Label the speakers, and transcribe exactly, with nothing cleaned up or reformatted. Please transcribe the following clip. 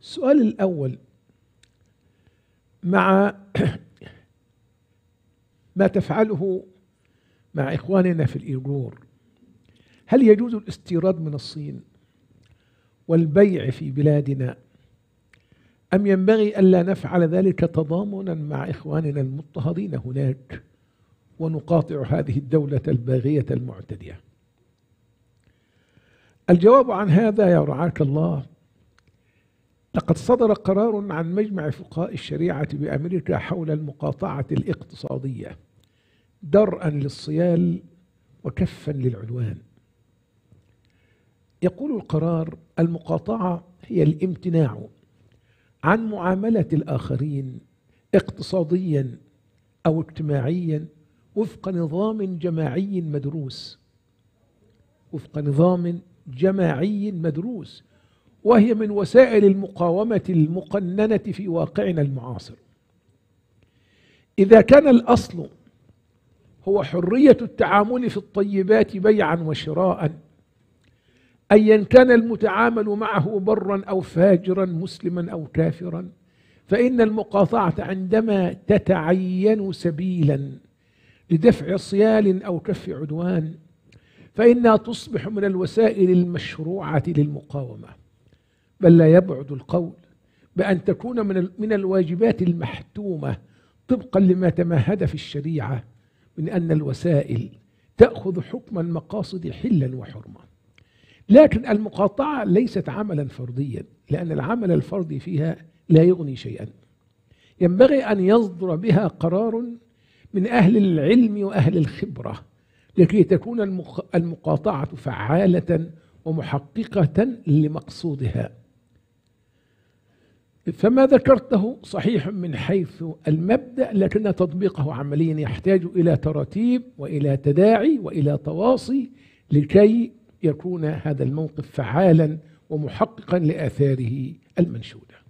Speaker 1: السؤال الأول: مع ما تفعله مع إخواننا في الإيغور، هل يجوز الاستيراد من الصين والبيع في بلادنا، أم ينبغي ألا نفعل ذلك تضامنا مع إخواننا المضطهدين هناك ونقاطع هذه الدولة الباغية المعتدية؟ الجواب عن هذا يا رعاك الله: لقد صدر قرار عن مجمع فقهاء الشريعة بأمريكا حول المقاطعة الاقتصادية درءا للصيال وكفا للعدوان. يقول القرار: المقاطعة هي الامتناع عن معاملة الآخرين اقتصاديا أو اجتماعيا وفق نظام جماعي مدروس وفق نظام جماعي مدروس وهي من وسائل المقاومة المقننة في واقعنا المعاصر. إذا كان الأصل هو حرية التعامل في الطيبات بيعا وشراء، أيا كان المتعامل معه برا أو فاجرا مسلما أو كافرا، فإن المقاطعة عندما تتعين سبيلا لدفع صيال أو كف عدوان فإنها تصبح من الوسائل المشروعة للمقاومة، بل لا يبعد القول بأن تكون من من الواجبات المحتومة طبقا لما تمهد في الشريعة من أن الوسائل تأخذ حكم المقاصد حلا وحرمة. لكن المقاطعة ليست عملا فرديا، لأن العمل الفردي فيها لا يغني شيئا. ينبغي أن يصدر بها قرار من أهل العلم وأهل الخبرة لكي تكون المقاطعة فعالة ومحققة لمقصودها. فما ذكرته صحيح من حيث المبدأ، لكن تطبيقه عمليا يحتاج إلى ترتيب وإلى تداعي وإلى تواصي لكي يكون هذا الموقف فعالا ومحققا لآثاره المنشودة.